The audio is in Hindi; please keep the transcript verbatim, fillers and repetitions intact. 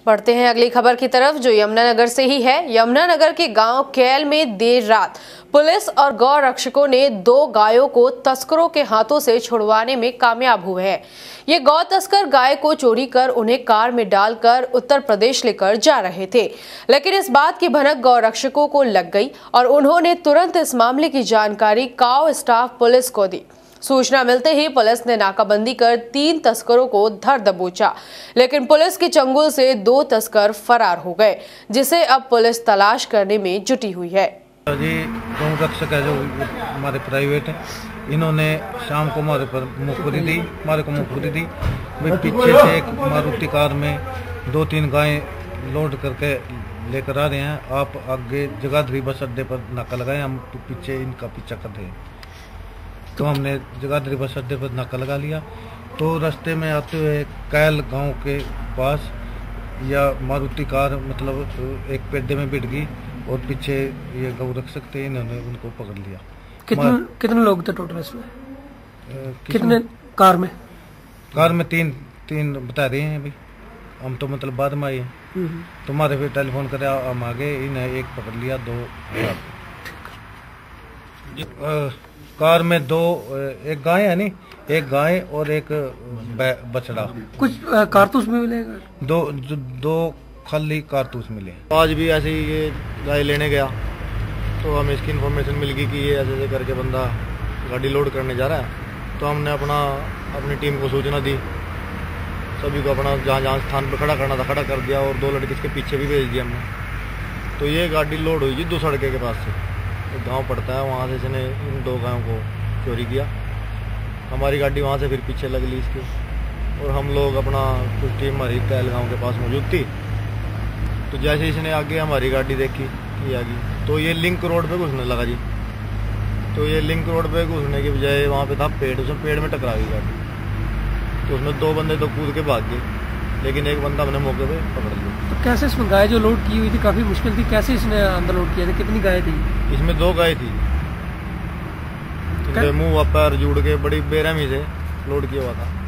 बढ़ते हैं अगली खबर की तरफ, जो यमुनानगर से ही है। यमुनानगर के गांव कैल में देर रात पुलिस और गौ रक्षकों ने दो गायों को तस्करों के हाथों से छुड़वाने में कामयाब हुए हैं। ये गौ तस्कर गाय को चोरी कर उन्हें कार में डालकर उत्तर प्रदेश लेकर जा रहे थे, लेकिन इस बात की भनक गौ रक्षकों को लग गई और उन्होंने तुरंत इस मामले की जानकारी काऊ स्टाफ पुलिस को दी। सूचना मिलते ही पुलिस ने नाकाबंदी कर तीन तस्करों को धर दबोचा, लेकिन पुलिस के चंगुल से दो तस्कर फरार हो गए, जिसे अब पुलिस तलाश करने में जुटी हुई है। जी गौ रक्षक है जो हमारे प्राइवेट है, इन्होंने शाम को हमारे पर मुखबरी दी हमारे को मुखबरी दी भाई पीछे से एक मारुति कार में दो तीन गायें लोड करके लेकर आ रहे हैं, आप आगे जगाधरी बस अड्डे पर नाका लगाए, हम पीछे इनका पीछा कर रहे हैं। तो हमने जगाधरी बस अड्डे पर नाका लगा लिया, तो रास्ते में आते हुए कैल गांव के पास या मारुति कार मतलब एक पेड्डे में बिट गई और पीछे ये गौ रक्षक थे, इन्होंने उनको पकड़ लिया। कितने कितने लोग थे टोटल इसमें? कितने कार में? कार में तीन तीन बता रहे हैं अभी, हम तो मतलब बाद में आए हैं। तुम्हारे फिर टेलीफोन करे हम आ गए, इन्हें एक पकड़ लिया, दो कार में दो, एक गाय है नहीं, एक गाय और एक बछड़ा। कुछ कारतूस भी मिले? दो दो खाली कारतूस मिले। आज भी ऐसे ही ये गाय लेने गया तो हमें इसकी इन्फॉर्मेशन मिल गई कि ये ऐसे ऐसे करके बंदा गाड़ी लोड करने जा रहा है, तो हमने अपना अपनी टीम को सूचना दी, सभी को अपना जहाँ जहाँ स्थान पर खड़ा करना था खड़ा कर दिया और दो लड़के इसके पीछे भी भेज दिया हमने। तो ये गाड़ी लोड हुई जी दो सड़के के पास से, एक गाँव पड़ता है वहाँ से इसने इन दो गायों को चोरी किया। हमारी गाड़ी वहाँ से फिर पीछे लग ली इसकी, और हम लोग अपना कुछ टीम हमारी कैल गाँव के पास मौजूद थी। तो जैसे इसने आगे हमारी गाड़ी देखी कि आ गई, तो ये लिंक रोड पे घुसने लगा जी। तो ये लिंक रोड पे घुसने के बजाय वहाँ पे था पेड़, उसमें पेड़ में टकरा गई गाड़ी, तो उसमें दो बंदे तो कूद के भाग गए, लेकिन एक बंदा हमने मौके पे पकड़ लिया। तो कैसे इसमें गाय जो लोड की हुई थी काफी मुश्किल थी, कैसे इसने अंदर लोड किया था? कितनी गाय थी इसमें? दो गाय थी, मुंह पैर जुड़ के बड़ी बेरहमी से लोड किया हुआ था।